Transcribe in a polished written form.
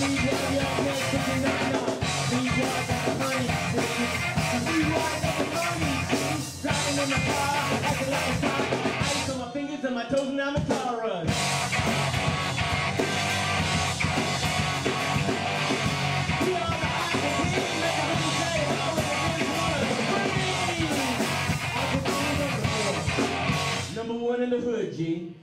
My toes and I'm a car run. Number one in the hood, G.